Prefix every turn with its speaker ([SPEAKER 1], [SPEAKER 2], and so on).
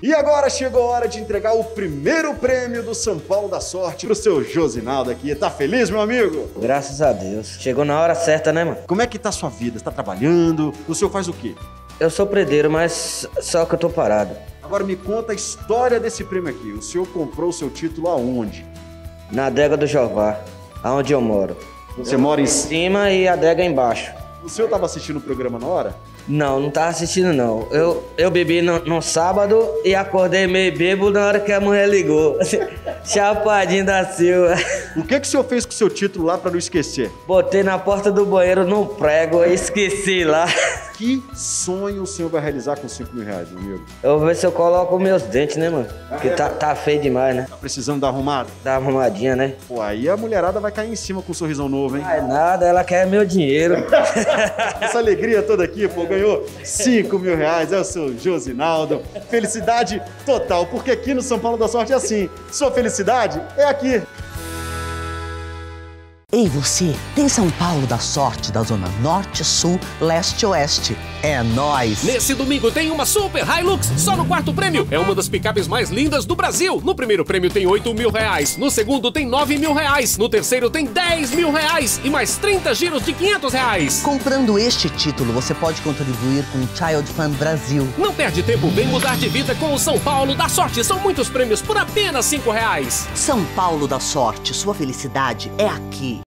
[SPEAKER 1] E agora chegou a hora de entregar o primeiro prêmio do São Paulo da Sorte pro seu Josinaldo aqui. Tá feliz, meu amigo?
[SPEAKER 2] Graças a Deus. Chegou na hora certa, né, mano?
[SPEAKER 1] Como é que tá a sua vida? Você tá trabalhando? O senhor faz o quê?
[SPEAKER 2] Eu sou predeiro, mas só que eu tô parado.
[SPEAKER 1] Agora me conta a história desse prêmio aqui. O senhor comprou o seu título aonde?
[SPEAKER 2] Na adega do Jová, aonde eu moro.
[SPEAKER 1] Você mora em...
[SPEAKER 2] Cima e a adega embaixo.
[SPEAKER 1] O senhor tava assistindo o programa na hora?
[SPEAKER 2] Não tava assistindo não. Eu bebi no sábado e acordei meio bêbado na hora que a mulher ligou. Chapadinho da Silva.
[SPEAKER 1] O que o senhor fez com o seu título lá pra não esquecer?
[SPEAKER 2] Botei na porta do banheiro num prego e esqueci lá.
[SPEAKER 1] Que sonho o senhor vai realizar com 5 mil reais, meu amigo?
[SPEAKER 2] Eu vou ver se eu coloco meus dentes, né, mano? Porque tá feio demais, né?
[SPEAKER 1] Tá precisando dar arrumado?
[SPEAKER 2] Dá uma arrumadinha, né?
[SPEAKER 1] Pô, aí a mulherada vai cair em cima com um sorrisão novo, hein?
[SPEAKER 2] Não é nada, ela quer meu dinheiro.
[SPEAKER 1] Essa alegria toda aqui, pô, ganhou 5 mil reais, é o seu Josinaldo. Felicidade total, porque aqui no São Paulo da Sorte é assim, sua felicidade é aqui.
[SPEAKER 3] Ei, você, tem São Paulo da Sorte da Zona Norte, Sul, Leste e Oeste. É nóis!
[SPEAKER 4] Nesse domingo tem uma Super Hilux só no quarto prêmio. É uma das picapes mais lindas do Brasil. No primeiro prêmio tem 8 mil reais. No segundo tem 9 mil reais. No terceiro tem 10 mil reais. E mais 30 giros de 500 reais.
[SPEAKER 3] Comprando este título, você pode contribuir com o Child Fund Brasil.
[SPEAKER 4] Não perde tempo, vem mudar de vida com o São Paulo da Sorte. São muitos prêmios por apenas 5 reais.
[SPEAKER 3] São Paulo da Sorte, sua felicidade é aqui.